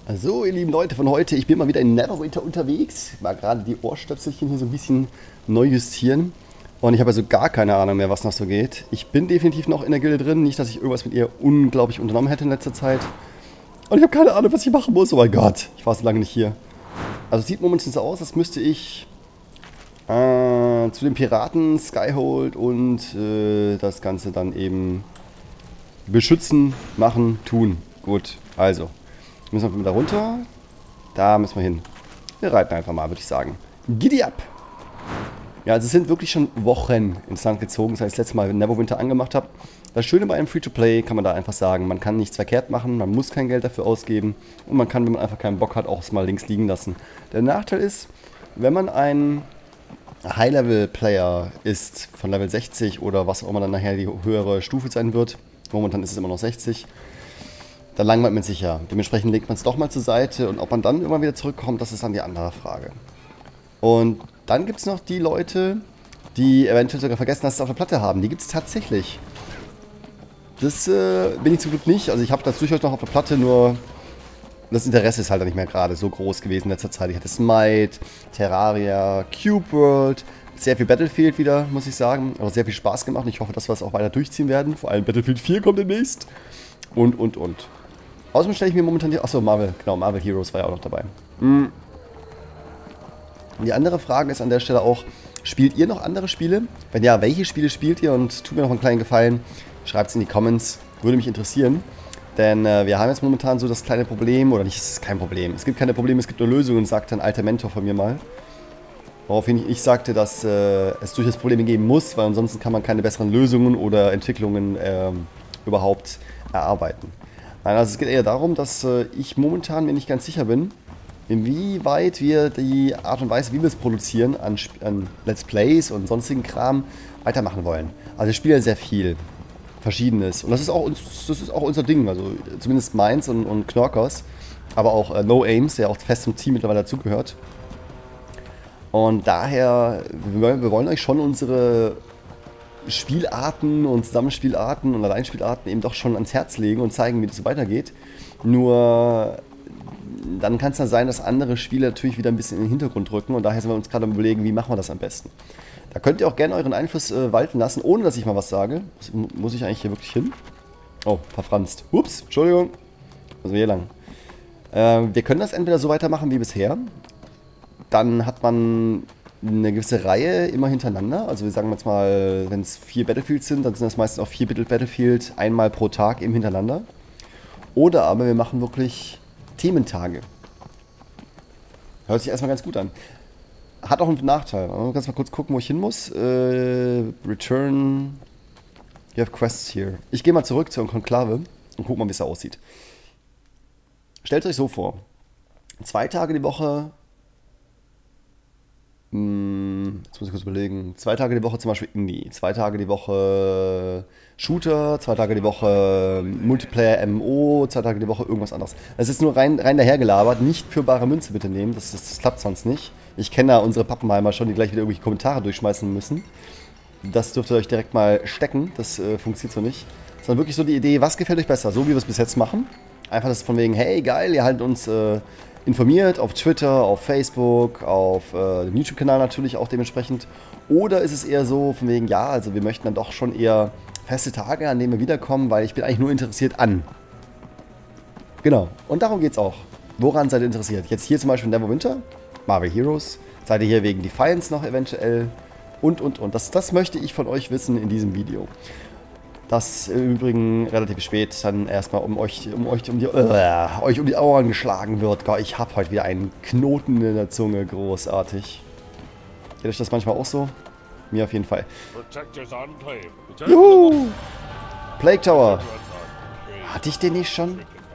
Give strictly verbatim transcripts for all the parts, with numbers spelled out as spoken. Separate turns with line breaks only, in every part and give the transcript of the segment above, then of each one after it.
So, ihr lieben Leute von heute, ich bin mal wieder in Neverwinter unterwegs. Mal gerade die Ohrstöpselchen hier so ein bisschen neu justieren. Und ich habe also gar keine Ahnung mehr, was noch so geht. Ich bin definitiv noch in der Gilde drin. Nicht, dass ich irgendwas mit ihr unglaublich unternommen hätte in letzter Zeit. Und ich habe keine Ahnung, was ich machen muss. Oh mein Gott, ich war so lange nicht hier. Also es sieht momentan so aus, als müsste ich äh, zu den Piraten, Skyhold und äh, das Ganze dann eben beschützen, machen, tun. Gut, also. Müssen wir da runter. Da müssen wir hin. Wir reiten einfach mal, würde ich sagen. Giddy up! Ja, also es sind wirklich schon Wochen ins Land gezogen, seit ich das letzte Mal Neverwinter angemacht habe. Das Schöne bei einem Free-to-Play kann man da einfach sagen, man kann nichts verkehrt machen, man muss kein Geld dafür ausgeben und man kann, wenn man einfach keinen Bock hat, auch es mal links liegen lassen. Der Nachteil ist, wenn man ein High-Level-Player ist, von Level sechzig oder was auch immer dann nachher die höhere Stufe sein wird, momentan ist es immer noch sechzig, dann langweilt man sich ja. Dementsprechend legt man es doch mal zur Seite und ob man dann immer wieder zurückkommt, das ist dann die andere Frage. Und dann gibt es noch die Leute, die eventuell sogar vergessen, dass sie es auf der Platte haben. Die gibt es tatsächlich. Das äh, bin ich zum Glück nicht. Also ich habe das durchaus noch auf der Platte, nur das Interesse ist halt nicht mehr gerade so groß gewesen in letzter Zeit. Ich hatte Smite, Terraria, Cube World, sehr viel Battlefield wieder, muss ich sagen. Aber sehr viel Spaß gemacht und ich hoffe, dass wir es auch weiter durchziehen werden. Vor allem Battlefield vier kommt demnächst. Und, und, und. Außerdem stelle ich mir momentan die... Achso, Marvel. Genau, Marvel Heroes war ja auch noch dabei. Hm. Die andere Frage ist an der Stelle auch, spielt ihr noch andere Spiele? Wenn ja, welche Spiele spielt ihr? Und tut mir noch einen kleinen Gefallen, schreibt es in die Comments, würde mich interessieren. Denn äh, wir haben jetzt momentan so das kleine Problem, oder nicht, es ist kein Problem. Es gibt keine Probleme, es gibt nur Lösungen, sagt ein alter Mentor von mir mal. Woraufhin ich sagte, dass äh, es durchaus Probleme geben muss, weil ansonsten kann man keine besseren Lösungen oder Entwicklungen äh, überhaupt erarbeiten. Nein, also es geht eher darum, dass äh, ich momentan mir nicht ganz sicher bin, inwieweit wir die Art und Weise, wie wir es produzieren, an, an Let's Plays und sonstigen Kram weitermachen wollen. Also ich spiele ja sehr viel Verschiedenes und das ist auch, uns, das ist auch unser Ding, also zumindest meins und, und Knorkers, aber auch äh, No Aims, der auch fest zum Team mittlerweile dazugehört. Und daher, wir, wir wollen euch schon unsere Spielarten und Zusammenspielarten und Alleinspielarten eben doch schon ans Herz legen und zeigen, wie das so weitergeht. Nur dann kann es dann sein, dass andere Spiele natürlich wieder ein bisschen in den Hintergrund rücken und daher sind wir uns gerade am Überlegen, wie machen wir das am besten. Da könnt ihr auch gerne euren Einfluss äh, walten lassen, ohne dass ich mal was sage. Das muss ich eigentlich hier wirklich hin? Oh, verfranst. Ups, Entschuldigung. Also hier lang. Äh, wir können das entweder so weitermachen wie bisher. Dann hat man eine gewisse Reihe immer hintereinander. Also wir sagen jetzt mal, wenn es vier Battlefields sind, dann sind das meistens auch vier Battlefield einmal pro Tag eben hintereinander. Oder aber wir machen wirklich Thementage. Hört sich erstmal ganz gut an. Hat auch einen Nachteil. Also kannst mal kurz gucken, wo ich hin muss. Äh, return. You have quests here. Ich gehe mal zurück zur Konklave und guck mal, wie es da aussieht. Stellt euch so vor. Zwei Tage die Woche. Jetzt muss ich kurz überlegen. Zwei Tage die Woche zum Beispiel Indie, zwei Tage die Woche Shooter, zwei Tage die Woche Multiplayer M M O, zwei Tage die Woche irgendwas anderes. Das ist nur rein, rein dahergelabert, nicht für bare Münze bitte nehmen, das, das, das klappt sonst nicht. Ich kenne da unsere Pappenheimer schon, die gleich wieder irgendwelche Kommentare durchschmeißen müssen. Das dürft ihr euch direkt mal stecken, das äh, funktioniert so nicht. Sondern wirklich so die Idee, was gefällt euch besser, so wie wir es bis jetzt machen. Einfach das von wegen, hey geil, ihr haltet uns äh, informiert auf Twitter, auf Facebook, auf äh, dem YouTube-Kanal natürlich auch dementsprechend. Oder ist es eher so von wegen, ja, also wir möchten dann doch schon eher feste Tage, an denen wir wiederkommen, weil ich bin eigentlich nur interessiert an. Genau, und darum geht's auch. Woran seid ihr interessiert? Jetzt hier zum Beispiel Neverwinter, Marvel Heroes, seid ihr hier wegen Defiance noch eventuell und, und, und. Das, das möchte ich von euch wissen in diesem Video. Das im Übrigen relativ spät dann erstmal um euch um euch um die uh, euch um die Ohren geschlagen wird. Gott, ich habe heute wieder einen Knoten in der Zunge, großartig. Geht euch das manchmal auch so? Mir auf jeden Fall. Juhu! Plague Tower. Hatte ich den nicht schon?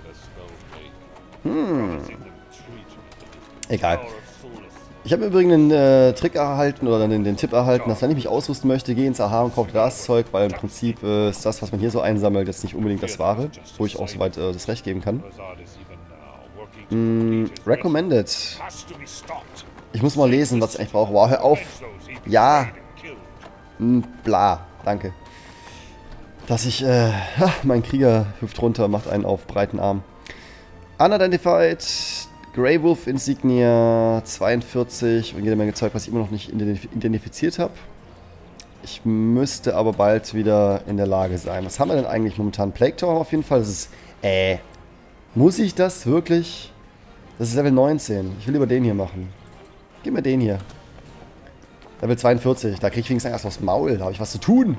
Hm. Egal. Ich habe übrigens einen äh, Trick erhalten oder den, den Tipp erhalten, dass wenn ich mich ausrüsten möchte, geh ins A H und kaufe das Zeug, weil im Prinzip äh, ist das, was man hier so einsammelt, jetzt nicht unbedingt das Wahre, wo ich auch soweit äh, das Recht geben kann. Mm, recommended. Ich muss mal lesen, was ich eigentlich brauche. Wow, hör auf. Ja. Mm, bla. Danke. Dass ich, äh, ha, mein Krieger hüpft runter, macht einen auf breiten Arm. Unidentified, Grey Wolf Insignia zweiundvierzig und jede Menge Zeug, was ich immer noch nicht identifiziert habe. Ich müsste aber bald wieder in der Lage sein. Was haben wir denn eigentlich momentan? Plague Tower auf jeden Fall. Das ist, äh, muss ich das wirklich? Das ist Level neunzehn. Ich will lieber den hier machen. Gib mir den hier. Level zweiundvierzig. Da kriege ich wenigstens erst aufs Maul. Da habe ich was zu tun.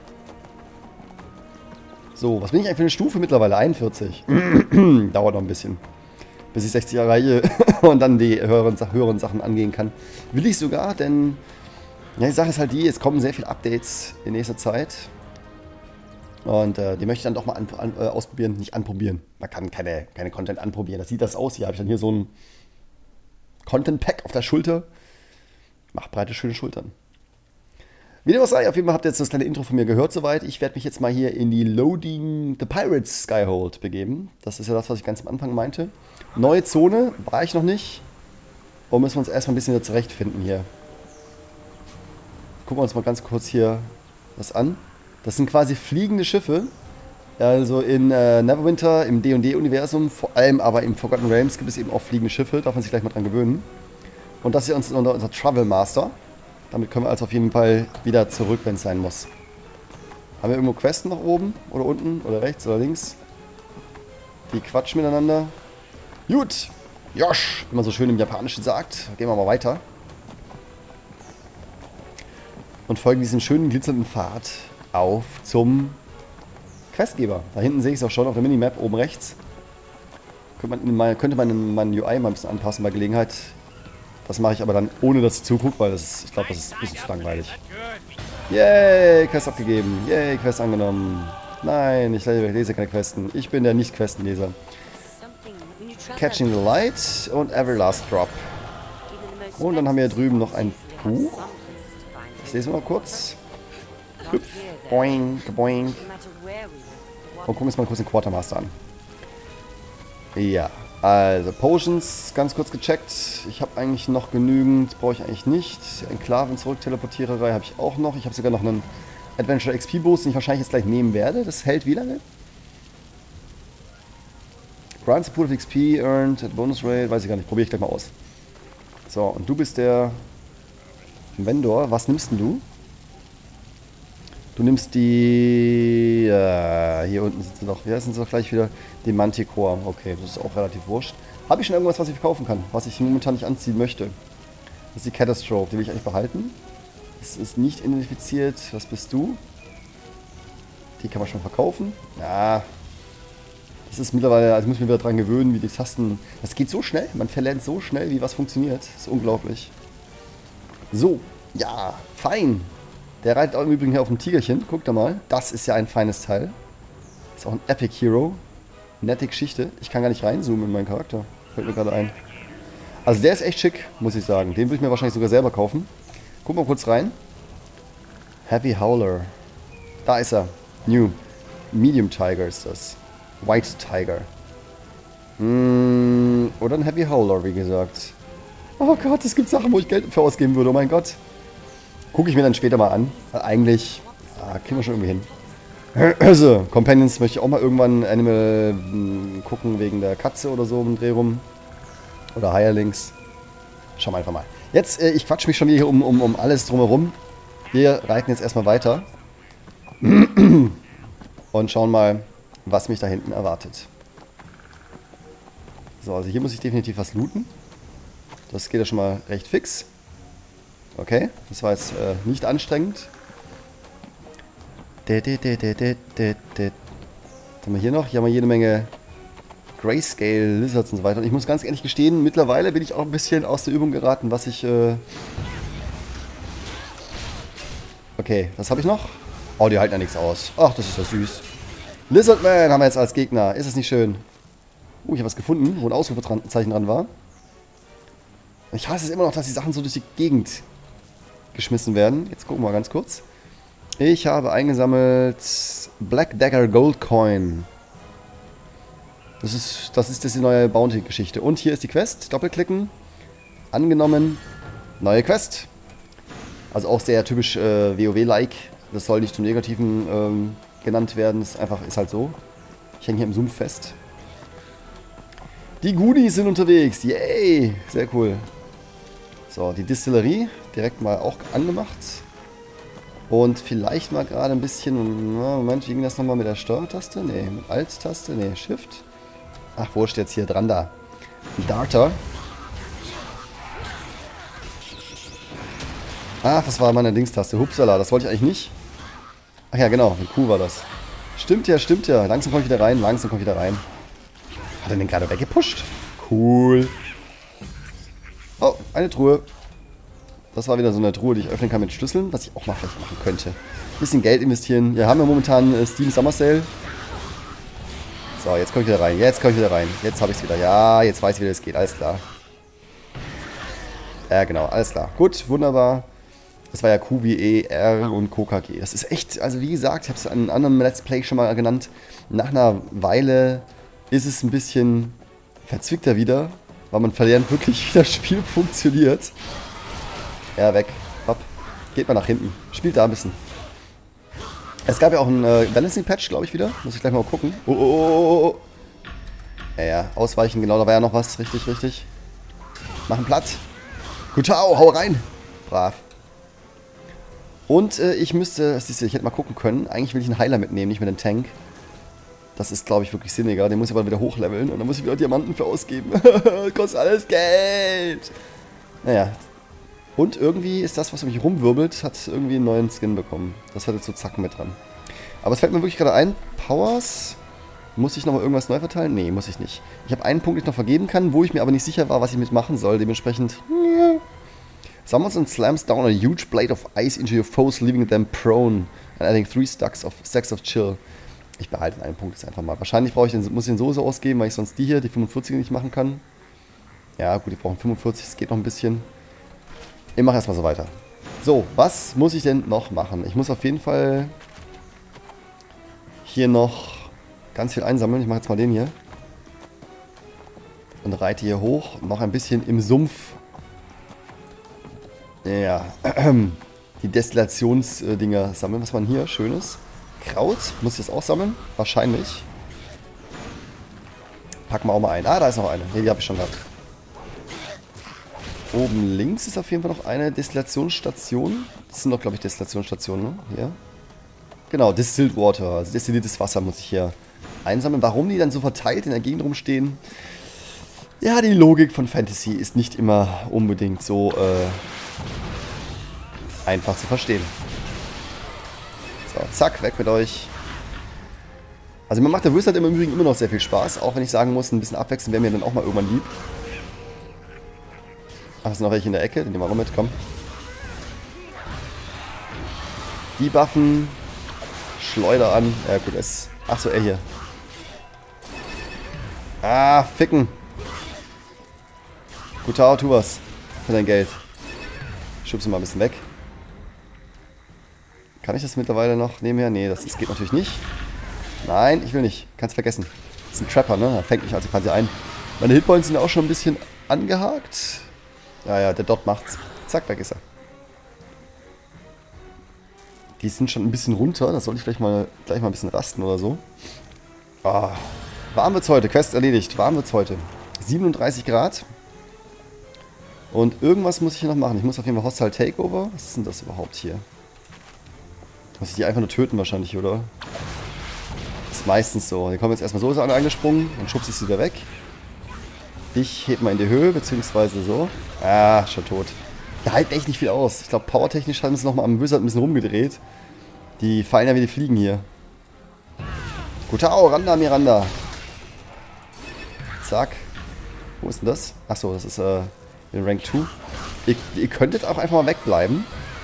So, was bin ich eigentlich für eine Stufe mittlerweile? einundvierzig. Dauert noch ein bisschen. Bis ich sechzig erreiche und dann die höheren, höheren Sachen angehen kann. Will ich sogar, denn ja, die Sache ist halt die, es kommen sehr viele Updates in nächster Zeit. Und äh, die möchte ich dann doch mal an, an, äh, ausprobieren, nicht anprobieren. Man kann keine, keine Content anprobieren. Das sieht das aus. Hier habe ich dann hier so ein Content-Pack auf der Schulter. Macht breite, schöne Schultern. Wie dem auch sei, auf jeden Fall habt ihr jetzt das kleine Intro von mir gehört soweit. Ich werde mich jetzt mal hier in die Loading the Pirates Skyhold begeben. Das ist ja das, was ich ganz am Anfang meinte. Neue Zone, war ich noch nicht. Und müssen wir uns erstmal ein bisschen wieder zurechtfinden hier. Gucken wir uns mal ganz kurz hier was an. Das sind quasi fliegende Schiffe. Also in äh, Neverwinter, im D und D-Universum, vor allem aber im Forgotten Realms gibt es eben auch fliegende Schiffe. Darf man sich gleich mal dran gewöhnen. Und das hier ist unser, unser Travel Master. Damit können wir also auf jeden Fall wieder zurück, wenn es sein muss. Haben wir irgendwo Questen nach oben? Oder unten? Oder rechts? Oder links? Die quatschen miteinander. Gut. Josh, wie man so schön im Japanischen sagt. Gehen wir mal weiter. Und folgen diesem schönen glitzernden Pfad auf zum Questgeber. Da hinten sehe ich es auch schon auf der Minimap oben rechts. Könnte man, mal, könnte man in meinen U I mal ein bisschen anpassen bei Gelegenheit. Das mache ich aber dann, ohne dass ich zugucke, weil das, ich glaube, das ist ein bisschen zu langweilig. Yay, Quest abgegeben. Yay, Quest angenommen. Nein, ich lese keine Questen. Ich bin der Nicht-Questenleser. Catching the Light und Everlast Drop. Und dann haben wir hier drüben noch ein Buch. Das lesen wir mal kurz. Hüpf, boing, boing. Und gucken uns mal kurz den Quartermaster an. Ja, also Potions, ganz kurz gecheckt. Ich habe eigentlich noch genügend, brauche ich eigentlich nicht. Enklaven zurück, Teleportiererei habe ich auch noch. Ich habe sogar noch einen Adventure X P Boost, den ich wahrscheinlich jetzt gleich nehmen werde. Das hält wie lange? Grants a pool of X P earned at bonus rate, weiß ich gar nicht, probiere ich gleich mal aus. So, und du bist der Vendor. Was nimmst denn du? Du nimmst die... Äh, hier unten sind sie noch. Wie heißen sie doch gleich wieder? Die Manticore. Okay, das ist auch relativ wurscht. Habe ich schon irgendwas, was ich verkaufen kann? Was ich momentan nicht anziehen möchte? Das ist die Catastrophe. Die will ich eigentlich behalten. Das ist nicht identifiziert. Was bist du? Die kann man schon verkaufen. Ja. Das ist mittlerweile... Also muss ich mich wieder dran gewöhnen, wie die Tasten... Das geht so schnell. Man verlernt so schnell, wie was funktioniert. Das ist unglaublich. So. Ja. Fein. Der reitet auch im Übrigen hier auf dem Tigerchen. Guckt da mal. Das ist ja ein feines Teil. Ist auch ein Epic Hero. Nette Geschichte. Ich kann gar nicht reinzoomen in meinen Charakter. Fällt mir gerade ein. Also der ist echt schick, muss ich sagen. Den würde ich mir wahrscheinlich sogar selber kaufen. Gucken wir kurz rein. Heavy Howler. Da ist er. New. Medium Tiger ist das. White Tiger. Hm, oder ein Heavy Howler, wie gesagt. Oh Gott, es gibt Sachen, wo ich Geld für ausgeben würde. Oh mein Gott. Gucke ich mir dann später mal an. Eigentlich ah, kriegen wir schon irgendwie hin. Also, Companions möchte ich auch mal irgendwann Animal mh, gucken, wegen der Katze oder so im Dreh rum. Oder Hirelings. Schauen wir einfach mal. Jetzt, äh, ich quatsch mich schon wieder hier um, um, um alles drumherum. Wir reiten jetzt erstmal weiter. Und schauen mal, was mich da hinten erwartet. So, also hier muss ich definitiv was looten. Das geht ja schon mal recht fix. Okay, das war jetzt äh, nicht anstrengend. Was haben wir hier noch? Hier haben wir jede Menge Grayscale, Lizards und so weiter. Und ich muss ganz ehrlich gestehen, mittlerweile bin ich auch ein bisschen aus der Übung geraten, was ich... Äh okay, was habe ich noch? Oh, die halten ja nichts aus. Ach, das ist ja süß. Lizardman haben wir jetzt als Gegner. Ist es nicht schön? Uh, ich habe was gefunden, wo ein Ausrufezeichen dran war. Ich hasse es immer noch, dass die Sachen so durch die Gegend geschmissen werden. Jetzt gucken wir mal ganz kurz. Ich habe eingesammelt Black Dagger Gold Coin. Das ist, das ist das die neue Bounty-Geschichte. Und hier ist die Quest. Doppelklicken. Angenommen. Neue Quest. Also auch sehr typisch äh, WoW-like. Das soll nicht zum Negativen ähm, genannt werden. Das ist einfach, ist halt so. Ich hänge hier im Sumpf fest. Die Goonies sind unterwegs. Yay. Sehr cool. So, die Distillerie direkt mal auch angemacht. Und vielleicht mal gerade ein bisschen... Moment, wie ging das nochmal mit der Steuertaste? Ne, mit Alt-Taste? Ne, Shift. Ach, wurscht, jetzt hier dran da. Darter. Ach, das war meine Dingstaste. Hupsala, das wollte ich eigentlich nicht. Ach ja, genau, mit Q war das. Stimmt ja, stimmt ja. Langsam komme ich wieder rein, langsam komme ich wieder rein. Hat er den gerade weggepusht? Cool. Oh, eine Truhe. Das war wieder so eine Truhe, die ich öffnen kann mit Schlüsseln, was ich auch mal vielleicht machen könnte. Ein bisschen Geld investieren. Wir haben ja momentan äh, Steam Summer Sale. So, jetzt komme ich wieder rein. Jetzt komme ich wieder rein. Jetzt habe ich es wieder. Ja, jetzt weiß ich, wie das geht. Alles klar. Ja, genau. Alles klar. Gut, wunderbar. Das war ja Q W E, R und Q K G. Das ist echt, also wie gesagt, ich habe es an einem anderen Let's Play schon mal genannt. Nach einer Weile ist es ein bisschen verzwickter wieder, weil man verlernt wirklich, wie das Spiel funktioniert. Ja, weg. Hopp. Geht mal nach hinten. Spielt da ein bisschen. Es gab ja auch einen äh, Balancing-Patch, glaube ich, wieder. Muss ich gleich mal gucken. Oh, oh, oh, oh. Ja, ja, ausweichen, genau, da war ja noch was. Richtig, richtig. Machen platt. Gut, hau rein. Brav. Und äh, ich müsste, das ist, ich hätte mal gucken können. Eigentlich will ich einen Heiler mitnehmen, nicht mit einem Tank. Das ist, glaube ich, wirklich sinniger. Den muss ich aber wieder hochleveln und dann muss ich wieder Diamanten für ausgeben. Kostet alles Geld. Naja. Und irgendwie ist das, was um mich rumwirbelt, hat irgendwie einen neuen Skin bekommen. Das hat jetzt so Zacken mit dran. Aber es fällt mir wirklich gerade ein. Powers. Muss ich nochmal irgendwas neu verteilen? Nee, muss ich nicht. Ich habe einen Punkt, den ich noch vergeben kann, wo ich mir aber nicht sicher war, was ich mitmachen soll. Dementsprechend... Summons and slams down a huge blade of ice into your foes, leaving them prone and adding three stacks of, stacks of chill. Ich behalte einen Punkt jetzt einfach mal. Wahrscheinlich brauche ich den, muss ich den so ausgeben, weil ich sonst die hier, die fünfundvierzig nicht machen kann. Ja gut, die brauchen fünfundvierzig, es geht noch ein bisschen. Ich mache erstmal so weiter. So, was muss ich denn noch machen? Ich muss auf jeden Fall hier noch ganz viel einsammeln. Ich mache jetzt mal den hier. Und reite hier hoch. Noch ein bisschen im Sumpf. Ja, die Destillationsdinger sammeln. Was war denn hier? Schönes. Kraut. Muss ich das auch sammeln? Wahrscheinlich. Packen wir auch mal ein. Ah, da ist noch eine. Ne, die habe ich schon gehabt. Oben links ist auf jeden Fall noch eine Destillationsstation. Das sind doch, glaube ich, Destillationsstationen, ne? Hier. Genau, Distilled Water. Also destilliertes Wasser muss ich hier einsammeln. Warum die dann so verteilt in der Gegend rumstehen? Ja, die Logik von Fantasy ist nicht immer unbedingt so äh, einfach zu verstehen. So, zack, weg mit euch. Also mir macht der Wizard im Übrigen immer noch sehr viel Spaß, auch wenn ich sagen muss, ein bisschen abwechseln wäre mir dann auch mal irgendwann lieb. Ach, es sind noch welche in der Ecke, den nehmen wir auch mit, komm. Die Buffen. Schleuder an. Ja gut, es. Achso, er hier. Ah, ficken. Gutau, tu was. Für dein Geld. Schubst ihn mal ein bisschen weg. Kann ich das mittlerweile noch nebenher? Nee, das, das geht natürlich nicht. Nein, ich will nicht. Kannst vergessen. Das ist ein Trapper, ne? Er fängt mich also quasi ein. Meine Hitpoints sind auch schon ein bisschen angehakt. Ja, ja, der Dot macht's. Zack, weg ist er. Die sind schon ein bisschen runter. Da sollte ich vielleicht mal gleich mal ein bisschen rasten oder so. Ah, warm wird's heute. Quest erledigt. Warm wird's heute. siebenunddreißig Grad. Und irgendwas muss ich hier noch machen. Ich muss auf jeden Fall Hostile Takeover. Was ist denn das überhaupt hier? Muss ich die einfach nur töten wahrscheinlich, oder? Das ist meistens so. Die kommen jetzt erstmal so ist einer angesprungen. Dann schubse ich sie wieder weg. Ich heb mal in die Höhe, beziehungsweise so. Ah, schon tot. Die halten echt nicht viel aus. Ich glaube, powertechnisch haben sie nochmal am Wizard ein bisschen rumgedreht. Die fallen ja wie die Fliegen hier. Gutau, Randa, Miranda. Zack. Wo ist denn das? Achso, das ist äh, in Rank zwei. Ihr, ihr könntet auch einfach mal wegbleiben.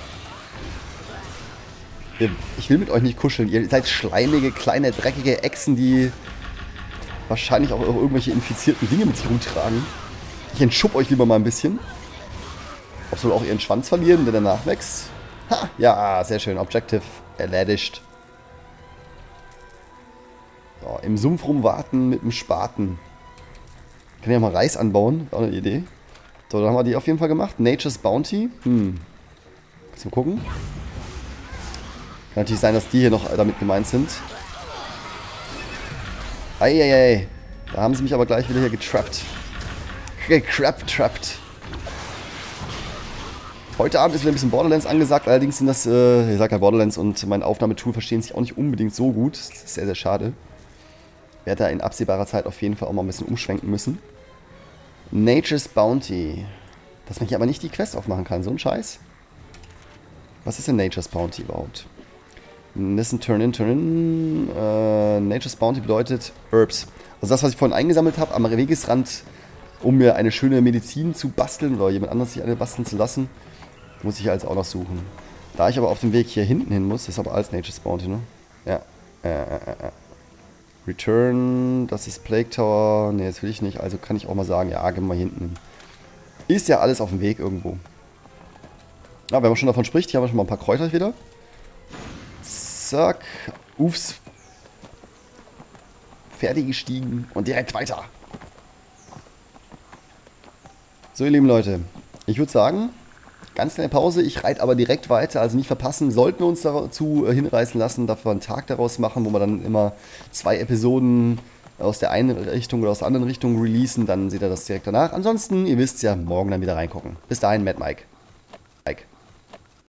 Ich will mit euch nicht kuscheln. Ihr seid schleimige, kleine, dreckige Echsen, die wahrscheinlich auch irgendwelche infizierten Dinge mit sich rumtragen. Ich entschub euch lieber mal ein bisschen. Ob sie wohl auch ihren Schwanz verlieren, der danach wächst. Ha, ja, sehr schön. Objective erledigt. So, im Sumpf rumwarten mit dem Spaten. Kann ich ja mal Reis anbauen. Auch eine Idee. So, dann haben wir die auf jeden Fall gemacht. Nature's Bounty. Hm. Mal gucken. Kann natürlich sein, dass die hier noch damit gemeint sind. Eieiei. Da haben sie mich aber gleich wieder hier getrappt. Getrappt-trappt. Heute Abend ist wieder ein bisschen Borderlands angesagt, allerdings sind das, äh, ich sag ja Borderlands und mein Aufnahmetool verstehen sich auch nicht unbedingt so gut. Das ist sehr, sehr schade. Werde da in absehbarer Zeit auf jeden Fall auch mal ein bisschen umschwenken müssen. Nature's Bounty. Dass man hier aber nicht die Quest aufmachen kann, so ein Scheiß. Was ist denn Nature's Bounty überhaupt? Listen, turn in, turn in. Äh, Nature's Bounty bedeutet Herbs. Also das, was ich vorhin eingesammelt habe, am Wegesrand, um mir eine schöne Medizin zu basteln oder jemand anderes sich eine basteln zu lassen, muss ich also auch noch suchen. Da ich aber auf dem Weg hier hinten hin muss, ist aber alles Nature's Bounty, ne? Ja. Äh, äh, äh. Return, das ist Plague Tower. Ne, das will ich nicht, also kann ich auch mal sagen, ja, gehen wir mal hinten hin. Ist ja alles auf dem Weg irgendwo. Ja, wenn man schon davon spricht, hier haben wir schon mal ein paar Kräuter wieder. Zack. Uffs. Fertig gestiegen und direkt weiter. So, ihr lieben Leute, ich würde sagen, ganz kleine Pause, ich reite aber direkt weiter, also nicht verpassen. Sollten wir uns dazu hinreißen lassen, dass wir einen Tag daraus machen, wo wir dann immer zwei Episoden aus der einen Richtung oder aus der anderen Richtung releasen, dann seht ihr das direkt danach. Ansonsten, ihr wisst ja, morgen dann wieder reingucken. Bis dahin, Mad Mike.